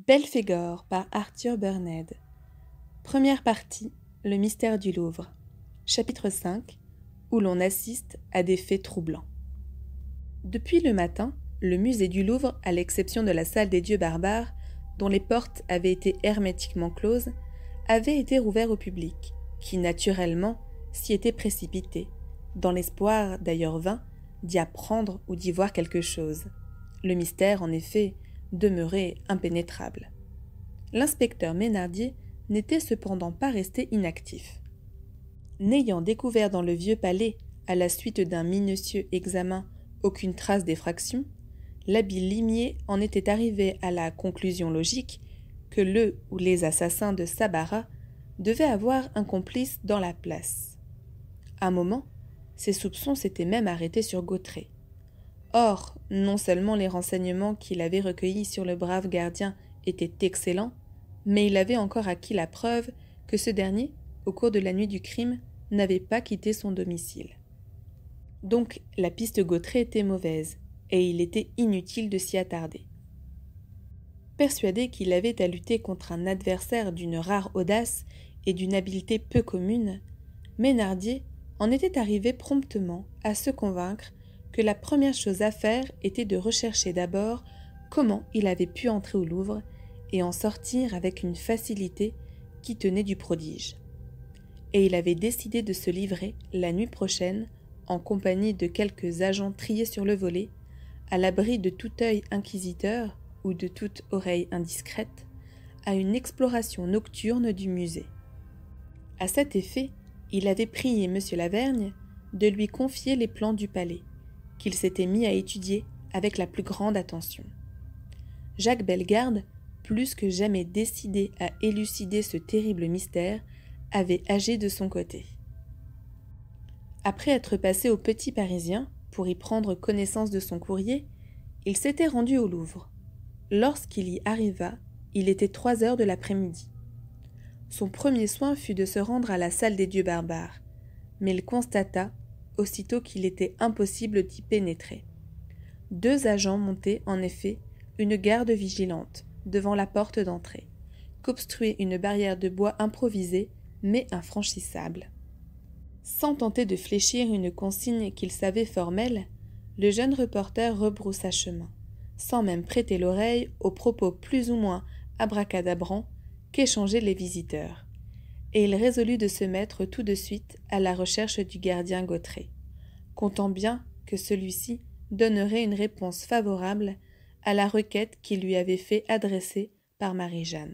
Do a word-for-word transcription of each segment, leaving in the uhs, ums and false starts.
Belphégor par Arthur Burned. Première partie, le mystère du Louvre. Chapitre cinq, où l'on assiste à des faits troublants. Depuis le matin, le musée du Louvre, à l'exception de la salle des dieux barbares, dont les portes avaient été hermétiquement closes, avait été rouvert au public, qui naturellement s'y était précipité, dans l'espoir, d'ailleurs vain, d'y apprendre ou d'y voir quelque chose. Le mystère, en effet, demeurait impénétrable. L'inspecteur Ménardier n'était cependant pas resté inactif. N'ayant découvert dans le vieux palais, à la suite d'un minutieux examen, aucune trace d'effraction, l'habile limier en était arrivé à la conclusion logique que le ou les assassins de Sabara devaient avoir un complice dans la place. Un moment, ses soupçons s'étaient même arrêtés sur Gautrey. Or, non seulement les renseignements qu'il avait recueillis sur le brave gardien étaient excellents, mais il avait encore acquis la preuve que ce dernier, au cours de la nuit du crime, n'avait pas quitté son domicile. Donc la piste Gautrey était mauvaise, et il était inutile de s'y attarder. Persuadé qu'il avait à lutter contre un adversaire d'une rare audace et d'une habileté peu commune, Ménardier en était arrivé promptement à se convaincre que la première chose à faire était de rechercher d'abord comment il avait pu entrer au Louvre et en sortir avec une facilité qui tenait du prodige. Et il avait décidé de se livrer la nuit prochaine, en compagnie de quelques agents triés sur le volet, à l'abri de tout œil inquisiteur ou de toute oreille indiscrète, à une exploration nocturne du musée. À cet effet, il avait prié M. Lavergne de lui confier les plans du palais, qu'il s'était mis à étudier avec la plus grande attention. Jacques Bellegarde, plus que jamais décidé à élucider ce terrible mystère, avait agi de son côté. Après être passé au Petit Parisien pour y prendre connaissance de son courrier, il s'était rendu au Louvre. Lorsqu'il y arriva, il était trois heures de l'après-midi. Son premier soin fut de se rendre à la salle des dieux barbares, mais il constata aussitôt qu'il était impossible d'y pénétrer. Deux agents montaient, en effet, une garde vigilante devant la porte d'entrée, qu'obstruait une barrière de bois improvisée, mais infranchissable. Sans tenter de fléchir une consigne qu'il savait formelle, le jeune reporter rebroussa chemin, sans même prêter l'oreille aux propos plus ou moins abracadabrants qu'échangeaient les visiteurs, et il résolut de se mettre tout de suite à la recherche du gardien Gautrey, comptant bien que celui-ci donnerait une réponse favorable à la requête qu'il lui avait fait adresser par Marie-Jeanne.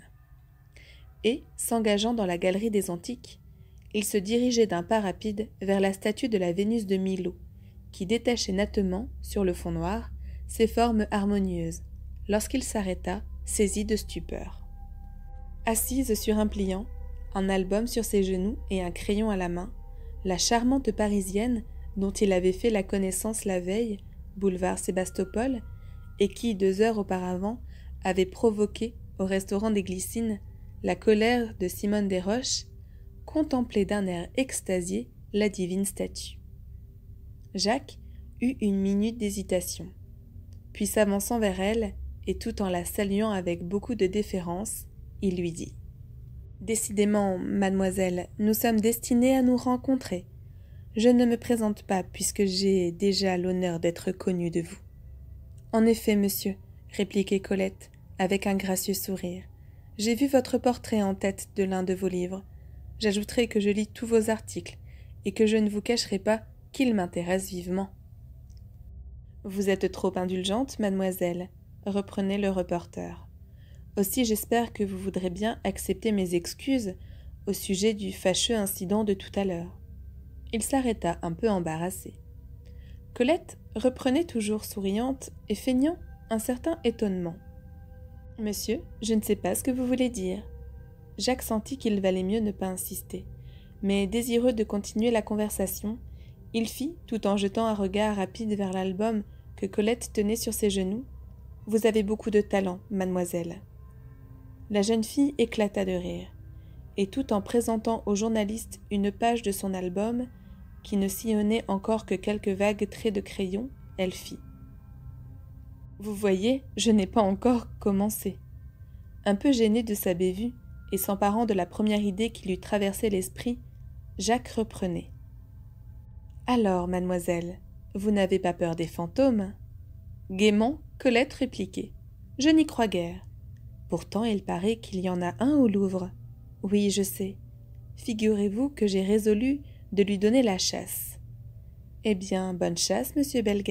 Et, s'engageant dans la galerie des Antiques, il se dirigeait d'un pas rapide vers la statue de la Vénus de Milo, qui détachait nettement, sur le fond noir, ses formes harmonieuses, lorsqu'il s'arrêta, saisi de stupeur. Assise sur un pliant, un album sur ses genoux et un crayon à la main, la charmante Parisienne, dont il avait fait la connaissance la veille, boulevard Sébastopol, et qui, deux heures auparavant, avait provoqué, au restaurant des Glycines, la colère de Simone Desroches, contemplait d'un air extasié la divine statue. Jacques eut une minute d'hésitation, puis s'avançant vers elle, et tout en la saluant avec beaucoup de déférence, il lui dit « Décidément, mademoiselle, nous sommes destinés à nous rencontrer. Je ne me présente pas, puisque j'ai déjà l'honneur d'être connue de vous. »« En effet, monsieur, » répliquait Colette, avec un gracieux sourire, « j'ai vu votre portrait en tête de l'un de vos livres. J'ajouterai que je lis tous vos articles, et que je ne vous cacherai pas qu'ils m'intéressent vivement. »« Vous êtes trop indulgente, mademoiselle, » reprenait le reporter. « Aussi j'espère que vous voudrez bien accepter mes excuses au sujet du fâcheux incident de tout à l'heure. » Il s'arrêta un peu embarrassé. Colette reprenait toujours souriante et feignant un certain étonnement. « Monsieur, je ne sais pas ce que vous voulez dire. » Jacques sentit qu'il valait mieux ne pas insister, mais désireux de continuer la conversation, il fit, tout en jetant un regard rapide vers l'album que Colette tenait sur ses genoux, « Vous avez beaucoup de talent, mademoiselle. » La jeune fille éclata de rire, et tout en présentant au journaliste une page de son album, qui ne sillonnait encore que quelques vagues traits de crayon, elle fit. « Vous voyez, je n'ai pas encore commencé. » Un peu gêné de sa bévue, et s'emparant de la première idée qui lui traversait l'esprit, Jacques reprenait. « Alors, mademoiselle, vous n'avez pas peur des fantômes ?» Gaiement, Colette répliquait. « Je n'y crois guère. Pourtant, il paraît qu'il y en a un au Louvre. Oui, je sais. Figurez-vous que j'ai résolu de lui donner la chasse. Eh bien, bonne chasse, monsieur Bellegarde. »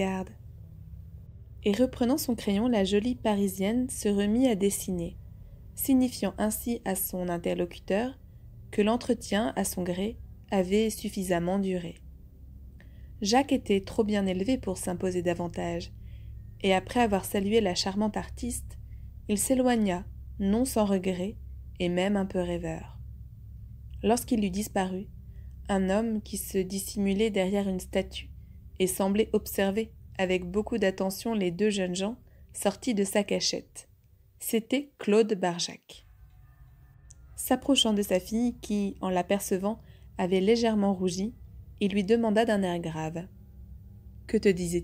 Et reprenant son crayon, la jolie Parisienne se remit à dessiner, signifiant ainsi à son interlocuteur que l'entretien, à son gré, avait suffisamment duré. Jacques était trop bien élevé pour s'imposer davantage, et après avoir salué la charmante artiste, il s'éloigna, non sans regret, et même un peu rêveur. Lorsqu'il eut disparu, un homme qui se dissimulait derrière une statue et semblait observer avec beaucoup d'attention les deux jeunes gens sortis de sa cachette. C'était Claude Barjac. S'approchant de sa fille qui, en l'apercevant, avait légèrement rougi, il lui demanda d'un air grave. « Que te disait-il »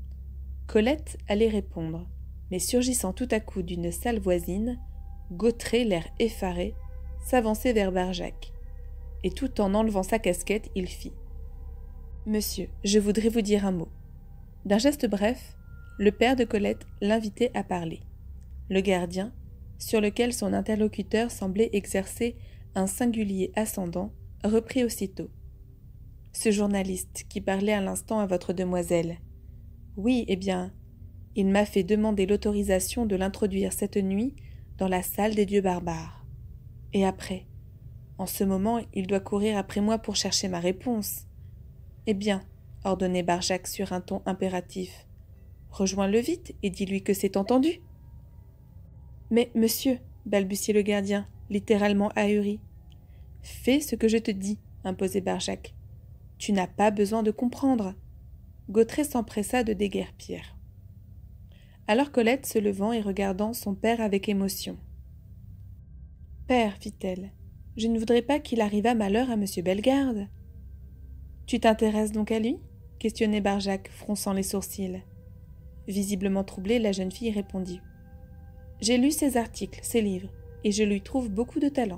Colette allait répondre, mais surgissant tout à coup d'une salle voisine, Gautrey, l'air effaré, s'avançait vers Barjac, et tout en enlevant sa casquette, il fit « Monsieur, je voudrais vous dire un mot. » D'un geste bref, le père de Colette l'invitait à parler. Le gardien, sur lequel son interlocuteur semblait exercer un singulier ascendant, reprit aussitôt. « Ce journaliste qui parlait à l'instant à votre demoiselle. Oui, eh bien, il m'a fait demander l'autorisation de l'introduire cette nuit dans la salle des dieux barbares. Et après, en ce moment, il doit courir après moi pour chercher ma réponse. Eh bien, ordonnait Barjac sur un ton impératif, rejoins-le vite et dis-lui que c'est entendu. Mais, monsieur, balbutiait le gardien, littéralement ahuri. Fais ce que je te dis, imposait Barjac. Tu n'as pas besoin de comprendre. Gautrey s'empressa de déguerpir. Alors Colette, se levant et regardant son père avec émotion. Père, fit-elle, je ne voudrais pas qu'il arrivât malheur à monsieur Bellegarde. Tu t'intéresses donc à lui? Questionnait Barjac, fronçant les sourcils. Visiblement troublée, la jeune fille répondit. J'ai lu ses articles, ses livres, et je lui trouve beaucoup de talent.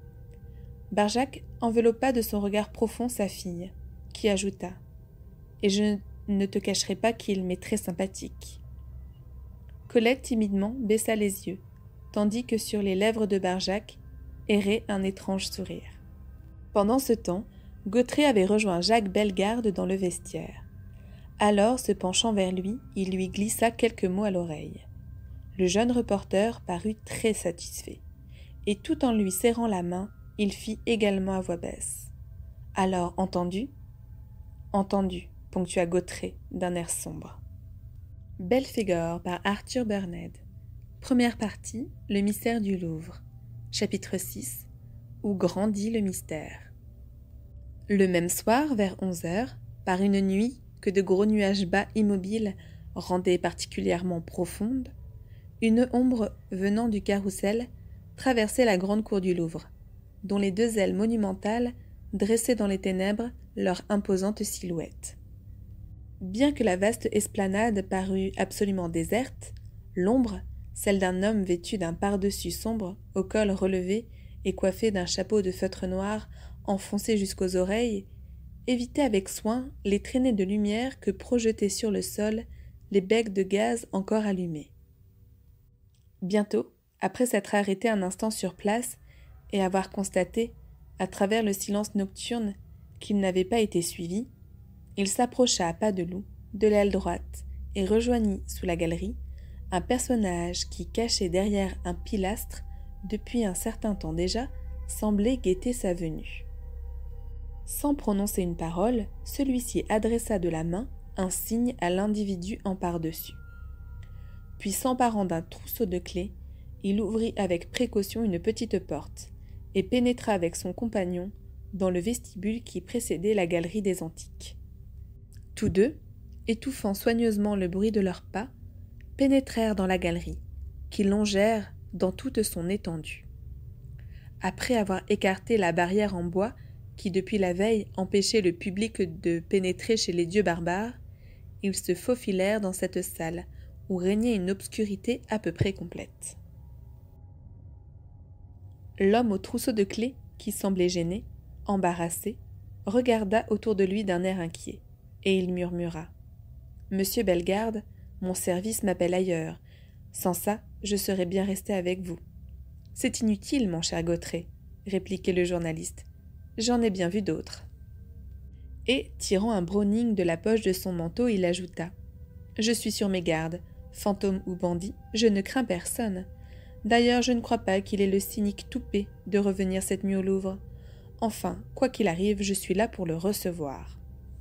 Barjac enveloppa de son regard profond sa fille, qui ajouta. Et je ne te cacherai pas qu'il m'est très sympathique. Colette timidement baissa les yeux, tandis que sur les lèvres de Barjac errait un étrange sourire. Pendant ce temps, Gautrey avait rejoint Jacques Bellegarde dans le vestiaire. Alors, se penchant vers lui, il lui glissa quelques mots à l'oreille. Le jeune reporter parut très satisfait, et tout en lui serrant la main, il fit également à voix basse. « Alors, entendu ?»« Entendu », ponctua Gautrey d'un air sombre. Belphégor par Arthur Burned. Première partie, Le mystère du Louvre. Chapitre six, où grandit le mystère. Le même soir, vers onze heures, par une nuit que de gros nuages bas immobiles rendaient particulièrement profonde, une ombre venant du carrousel traversait la grande cour du Louvre, dont les deux ailes monumentales dressaient dans les ténèbres leur imposante silhouette. Bien que la vaste esplanade parût absolument déserte, l'ombre, celle d'un homme vêtu d'un pardessus sombre, au col relevé et coiffé d'un chapeau de feutre noir enfoncé jusqu'aux oreilles, évitait avec soin les traînées de lumière que projetaient sur le sol les becs de gaz encore allumés. Bientôt, après s'être arrêté un instant sur place et avoir constaté, à travers le silence nocturne, qu'il n'avait pas été suivi, il s'approcha à pas de loup de l'aile droite et rejoignit sous la galerie un personnage qui, caché derrière un pilastre, depuis un certain temps déjà, semblait guetter sa venue. Sans prononcer une parole, celui-ci adressa de la main un signe à l'individu en par-dessus. Puis, s'emparant d'un trousseau de clés, il ouvrit avec précaution une petite porte et pénétra avec son compagnon dans le vestibule qui précédait la galerie des Antiques. Tous deux, étouffant soigneusement le bruit de leurs pas, pénétrèrent dans la galerie, qui longèrent dans toute son étendue. Après avoir écarté la barrière en bois qui, depuis la veille, empêchait le public de pénétrer chez les dieux barbares, ils se faufilèrent dans cette salle où régnait une obscurité à peu près complète. L'homme au trousseau de clés, qui semblait gêné, embarrassé, regarda autour de lui d'un air inquiet, et il murmura « Monsieur Bellegarde, mon service m'appelle ailleurs. Sans ça, je serais bien resté avec vous. »« C'est inutile, mon cher Gautret, » répliquait le journaliste. « J'en ai bien vu d'autres. » Et, tirant un Browning de la poche de son manteau, il ajouta « Je suis sur mes gardes. Fantôme ou bandit, je ne crains personne. D'ailleurs, je ne crois pas qu'il ait le cynique toupet de revenir cette nuit au Louvre. Enfin, quoi qu'il arrive, je suis là pour le recevoir. »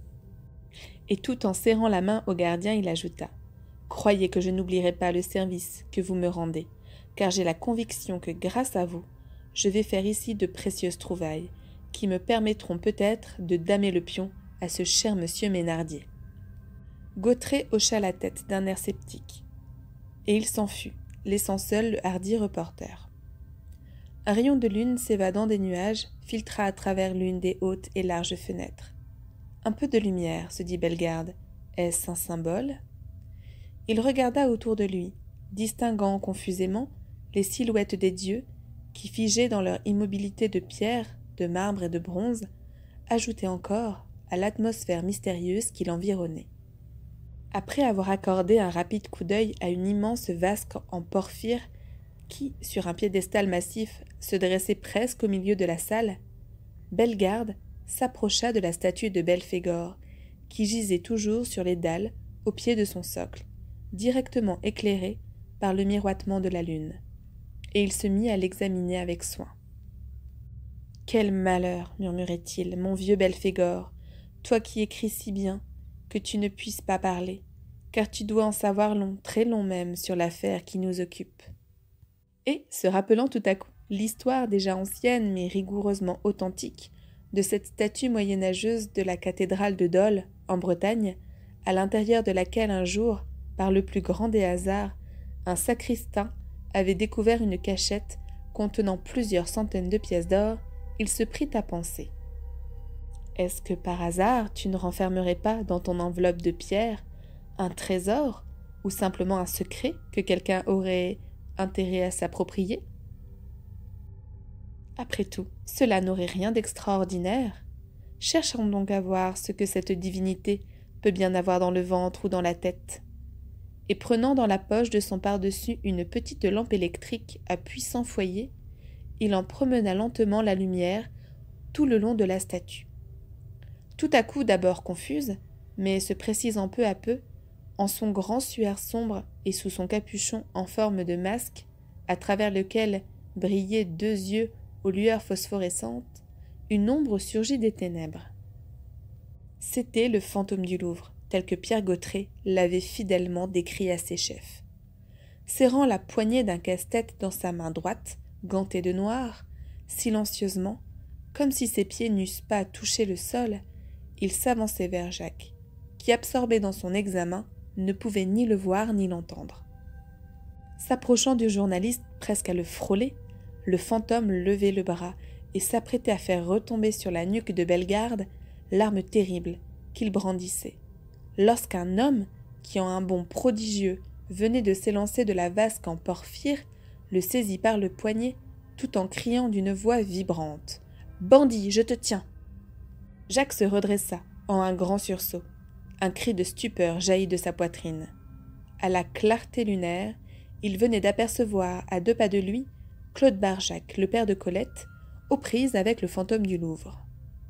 Et tout en serrant la main au gardien, il ajouta « Croyez que je n'oublierai pas le service que vous me rendez, car j'ai la conviction que, grâce à vous, je vais faire ici de précieuses trouvailles, qui me permettront peut-être de damer le pion à ce cher monsieur Mesnardier. » Gautret hocha la tête d'un air sceptique, et il s'en fut, laissant seul le hardi reporter. Un rayon de lune s'évadant des nuages filtra à travers l'une des hautes et larges fenêtres. Un peu de lumière, se dit Bellegarde, est-ce un symbole? Il regarda autour de lui, distinguant confusément les silhouettes des dieux qui, figés dans leur immobilité de pierre, de marbre et de bronze, ajoutaient encore à l'atmosphère mystérieuse qui l'environnait. Après avoir accordé un rapide coup d'œil à une immense vasque en porphyre qui, sur un piédestal massif, se dressait presque au milieu de la salle, Bellegarde s'approcha de la statue de Belphégor, qui gisait toujours sur les dalles au pied de son socle, directement éclairée par le miroitement de la lune, et il se mit à l'examiner avec soin. « Quel malheur, murmurait-il, mon vieux Belphégor, toi qui écris si bien, que tu ne puisses pas parler, car tu dois en savoir long, très long même, sur l'affaire qui nous occupe. » Et, se rappelant tout à coup l'histoire déjà ancienne mais rigoureusement authentique de cette statue moyenâgeuse de la cathédrale de Dole, en Bretagne, à l'intérieur de laquelle un jour, par le plus grand des hasards, un sacristain avait découvert une cachette contenant plusieurs centaines de pièces d'or, il se prit à penser. Est-ce que par hasard tu ne renfermerais pas dans ton enveloppe de pierre un trésor ou simplement un secret que quelqu'un aurait intérêt à s'approprier? Après tout, cela n'aurait rien d'extraordinaire. Cherchons donc à voir ce que cette divinité peut bien avoir dans le ventre ou dans la tête. Et prenant dans la poche de son pardessus une petite lampe électrique à puissant foyer, il en promena lentement la lumière tout le long de la statue. Tout à coup d'abord confuse, mais se précisant peu à peu, en son grand suaire sombre et sous son capuchon en forme de masque, à travers lequel brillaient deux yeux aux lueurs phosphorescentes, une ombre surgit des ténèbres. C'était le fantôme du Louvre, tel que Pierre Gautret l'avait fidèlement décrit à ses chefs. Serrant la poignée d'un casse-tête dans sa main droite, gantée de noir, silencieusement, comme si ses pieds n'eussent pas touché le sol, il s'avançait vers Jacques, qui, absorbé dans son examen, ne pouvait ni le voir ni l'entendre. S'approchant du journaliste presque à le frôler, le fantôme levait le bras et s'apprêtait à faire retomber sur la nuque de Bellegarde l'arme terrible qu'il brandissait, lorsqu'un homme, qui en un bond prodigieux venait de s'élancer de la vasque en porphyre, le saisit par le poignet, tout en criant d'une voix vibrante « Bandit, je te tiens !» Jacques se redressa en un grand sursaut. Un cri de stupeur jaillit de sa poitrine. À la clarté lunaire, il venait d'apercevoir à deux pas de lui Claude Barjac, le père de Colette, aux prises avec le fantôme du Louvre.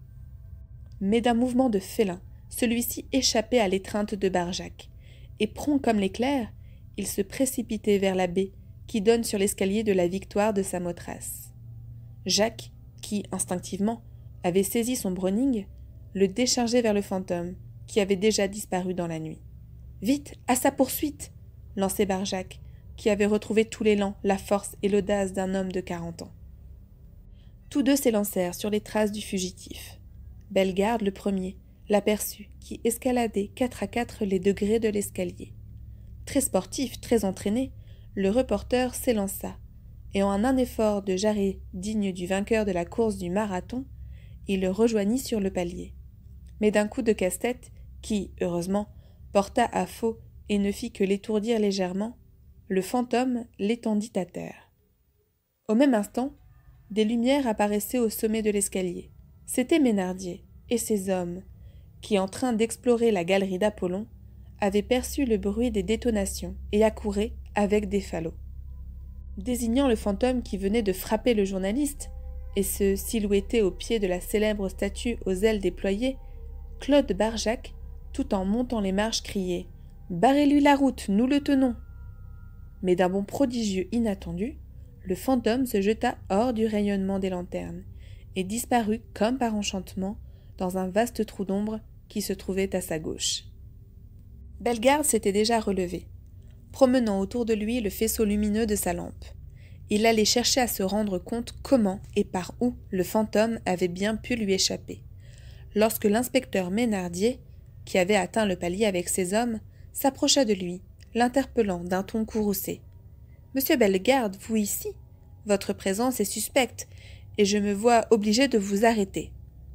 Mais d'un mouvement de félin, celui-ci échappait à l'étreinte de Barjac, et prompt comme l'éclair, il se précipitait vers la baie qui donne sur l'escalier de la Victoire de Samothrace. Jacques, qui, instinctivement, avait saisi son Browning, le déchargeait vers le fantôme, qui avait déjà disparu dans la nuit. « Vite, à sa poursuite !» lançait Barjac, qui avait retrouvé tout l'élan, la force et l'audace d'un homme de quarante ans. Tous deux s'élancèrent sur les traces du fugitif. Bellegarde, le premier, l'aperçut, qui escaladait quatre à quatre les degrés de l'escalier. Très sportif, très entraîné, le reporter s'élança, et en un effort de jarret digne du vainqueur de la course du marathon, il le rejoignit sur le palier. Mais d'un coup de casse-tête, qui, heureusement, porta à faux et ne fit que l'étourdir légèrement, le fantôme l'étendit à terre. Au même instant, Des lumières apparaissaient au sommet de l'escalier. C'était Ménardier et ses hommes, qui, en train d'explorer la galerie d'Apollon, avaient perçu le bruit des détonations et accouraient avec des falots. Désignant le fantôme qui venait de frapper le journaliste et se silhouettait au pied de la célèbre statue aux ailes déployées, Claude Barjac, tout en montant les marches, criait « Barrez-lui la route, nous le tenons !» Mais d'un bond prodigieux inattendu, le fantôme se jeta hors du rayonnement des lanternes et disparut comme par enchantement dans un vaste trou d'ombre qui se trouvait à sa gauche. Bellegarde s'était déjà relevé, promenant autour de lui le faisceau lumineux de sa lampe. Il allait chercher à se rendre compte comment et par où le fantôme avait bien pu lui échapper, lorsque l'inspecteur Ménardier, qui avait atteint le palier avec ses hommes, s'approcha de lui, l'interpellant d'un ton courroucé. « Monsieur Bellegarde, vous ici? Votre présence est suspecte, et je me vois obligé de vous arrêter. »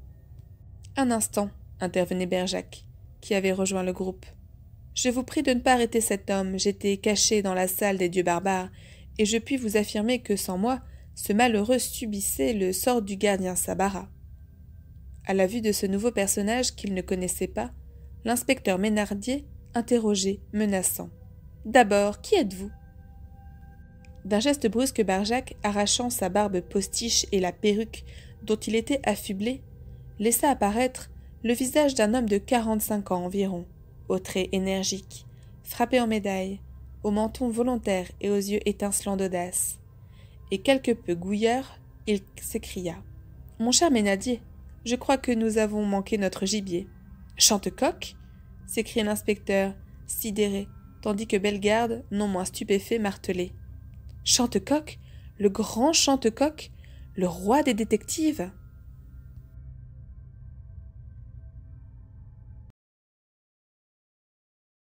« Un instant, » intervenait Berjac, qui avait rejoint le groupe. « Je vous prie de ne pas arrêter cet homme, j'étais caché dans la salle des dieux barbares, et je puis vous affirmer que, sans moi, ce malheureux subissait le sort du gardien Sabara. » À la vue de ce nouveau personnage qu'il ne connaissait pas, l'inspecteur Ménardier interrogeait, menaçant. « D'abord, qui êtes-vous » D'un geste brusque, Barjac, arrachant sa barbe postiche et la perruque dont il était affublé, laissa apparaître le visage d'un homme de quarante-cinq ans environ, aux traits énergiques, frappé en médaille, au menton volontaire et aux yeux étincelants d'audace. Et quelque peu gouilleur, il s'écria. « Mon cher Ménardier, je crois que nous avons manqué notre gibier. »« Chantecoq » s'écria l'inspecteur, sidéré, tandis que Bellegarde, non moins stupéfait, martelait. « Chantecoq, le grand Chantecoq, le roi des détectives !»